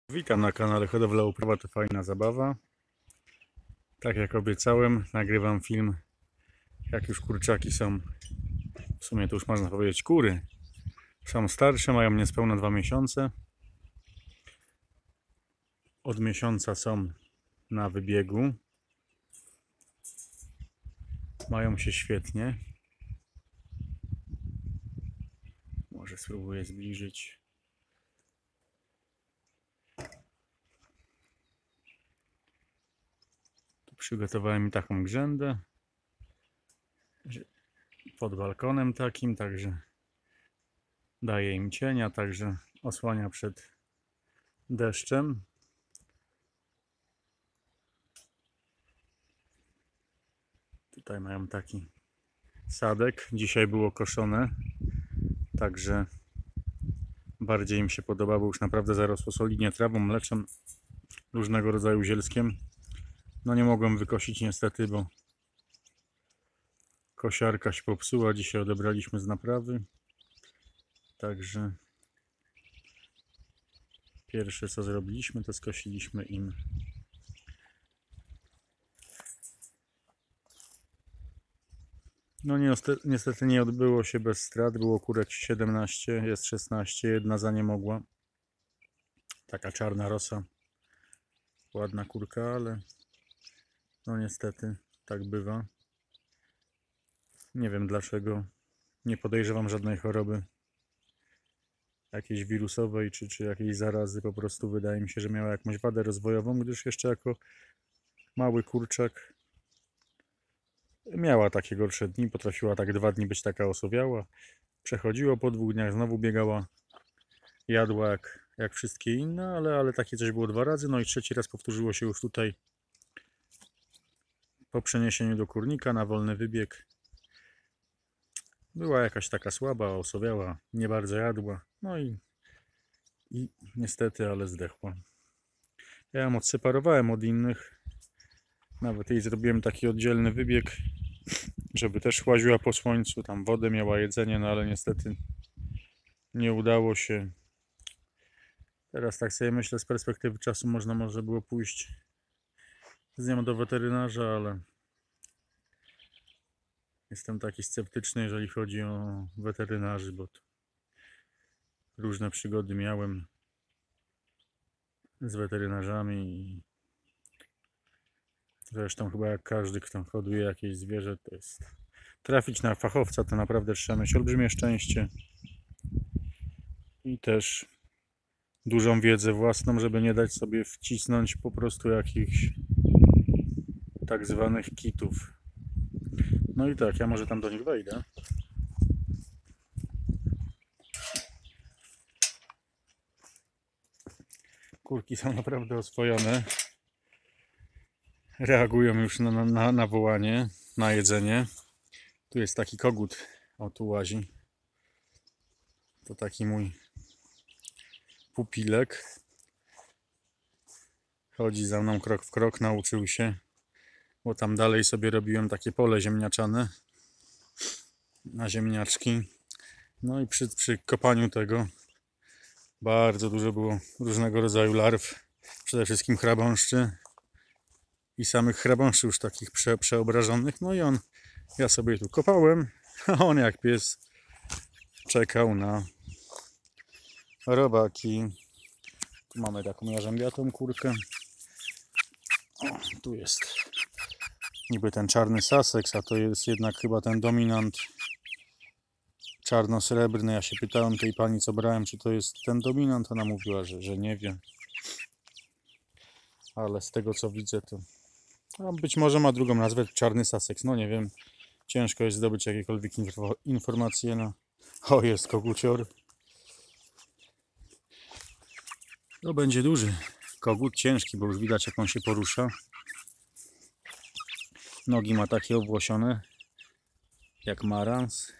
Witam na kanale Hodowla Uprawa to fajna zabawa. Tak jak obiecałem, nagrywam film, jak już kurczaki są, w sumie to już można powiedzieć kury, są starsze, mają niespełna 2 miesiące. Od miesiąca są na wybiegu. Mają się świetnie. Może spróbuję zbliżyć. Przygotowałem mi taką grzędę pod balkonem takim, także daje im cienia, także osłania przed deszczem. Tutaj mają taki sadek. Dzisiaj było koszone, także bardziej im się podoba, bo już naprawdę zarosło solidnie trawą, mleczem, różnego rodzaju zielskiem. No nie mogłem wykosić niestety, bo kosiarka się popsuła. Dzisiaj odebraliśmy z naprawy. Także pierwsze co zrobiliśmy, to skosiliśmy im niestety nie odbyło się bez strat. Było kurek 17, jest 16, jedna zaniemogła. Taka czarna rosa. Ładna kurka, ale no niestety tak bywa. Nie wiem dlaczego. Nie podejrzewam żadnej choroby jakiejś wirusowej czy jakiejś zarazy. Po prostu wydaje mi się, że miała jakąś wadę rozwojową, gdyż jeszcze jako mały kurczak miała takie gorsze dni. Potrafiła tak 2 dni być taka osowiała. Przechodziło po 2 dniach, znowu biegała, jadła jak wszystkie inne, ale takie coś było 2 razy. No i 3. raz powtórzyło się już tutaj po przeniesieniu do kurnika na wolny wybieg. Była jakaś taka słaba, osowiała, nie bardzo jadła. No i niestety, ale zdechła. Ja ją odseparowałem od innych. Nawet jej zrobiłem taki oddzielny wybieg, żeby też łaziła po słońcu. Tam wodę miała, jedzenie, no ale niestety nie udało się. Teraz tak sobie myślę, z perspektywy czasu może było pójść z nią do weterynarza, ale jestem taki sceptyczny, jeżeli chodzi o weterynarzy, bo różne przygody miałem z weterynarzami i zresztą chyba jak każdy, kto hoduje jakieś zwierzę, to jest trafić na fachowca, to naprawdę trzeba mieć olbrzymie szczęście i też dużą wiedzę własną, żeby nie dać sobie wcisnąć po prostu jakichś tak zwanych kitów. No i tak, ja może tam do nich wejdę. Kurki są naprawdę oswojone. Reagują już na wołanie, na jedzenie. Tu jest taki kogut, o tu łazi. To taki mój pupilek. Chodzi za mną krok w krok, nauczył się. Bo tam dalej sobie robiłem takie pole ziemniaczane na ziemniaczki. No i przy kopaniu tego bardzo dużo było różnego rodzaju larw. Przede wszystkim chrabąszczy i samych chrabąszczy już takich przeobrażonych. No i ja sobie tu kopałem, a on jak pies czekał na robaki. Tu mamy taką jarzębiatą kurkę. O, tu jest niby ten czarny Sussex, a to jest jednak chyba ten dominant czarno-srebrny. Ja się pytałem tej pani, co brałem, czy to jest ten dominant. Ona mówiła, że nie wie. Ale z tego co widzę, to być może ma drugą nazwę, czarny Sussex. No nie wiem. Ciężko jest zdobyć jakiekolwiek informacje na... O, jest kogucior. To będzie duży kogut, ciężki, bo już widać jak on się porusza. Nogi ma takie obłosione jak marans.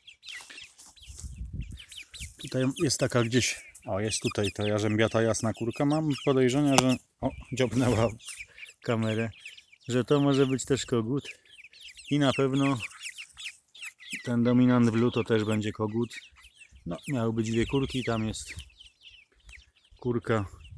Tutaj jest taka gdzieś, o jest tutaj ta jarzębiata jasna kurka. Mam podejrzenia, że dziobnęła kamerę, że to może być też kogut. I na pewno ten dominant blue to też będzie kogut. No, miały być 2 kurki, tam jest kurka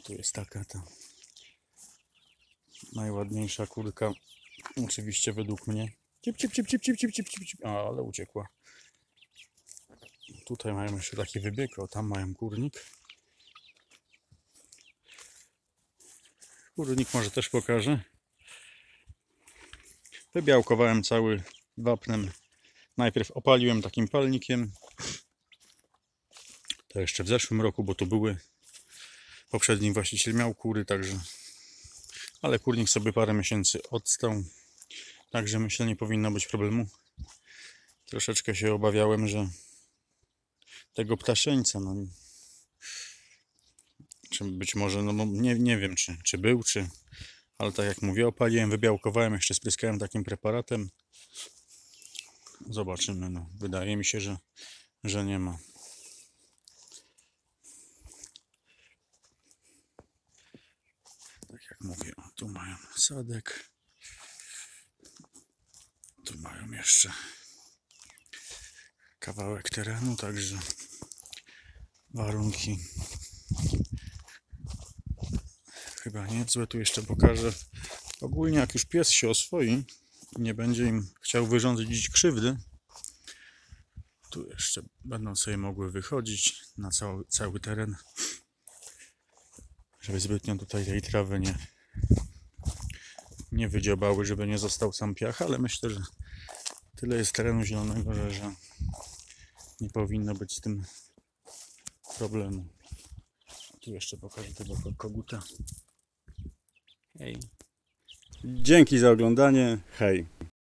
tu jest taka ta najładniejsza kurka. Oczywiście według mnie. Cip, cip, cip, cip, cip, cip, cip, cip, cip. A, ale uciekła. Tutaj mają jeszcze taki wybieg, o tam mają kurnik. Kurnik może też pokażę. Wybiałkowałem cały wapnem. Najpierw opaliłem takim palnikiem. To jeszcze w zeszłym roku, bo to były. Poprzedni właściciel miał kury, także. Ale kurnik sobie parę miesięcy odstał. Także myślę, nie powinno być problemu. Troszeczkę się obawiałem, że tego ptaszeńca, no, czy być może, no nie wiem, czy był, ale tak jak mówię, opaliłem, wybiałkowałem, jeszcze spryskałem takim preparatem. Zobaczymy, no, wydaje mi się, że nie ma. Tak jak mówię, o, tu mają sadek, tu mają jeszcze kawałek terenu, także warunki chyba niezłe. Tu jeszcze pokażę. Ogólnie jak już pies się oswoi, nie będzie im chciał wyrządzić krzywdy, tu jeszcze będą sobie mogły wychodzić na cały teren, żeby zbytnio tutaj tej trawy nie wydziobały, żeby nie został sam piach, ale myślę, że tyle jest terenu zielonego, że nie powinno być z tym problemu. Tu jeszcze pokażę tego koguta. Hej. Dzięki za oglądanie. Hej.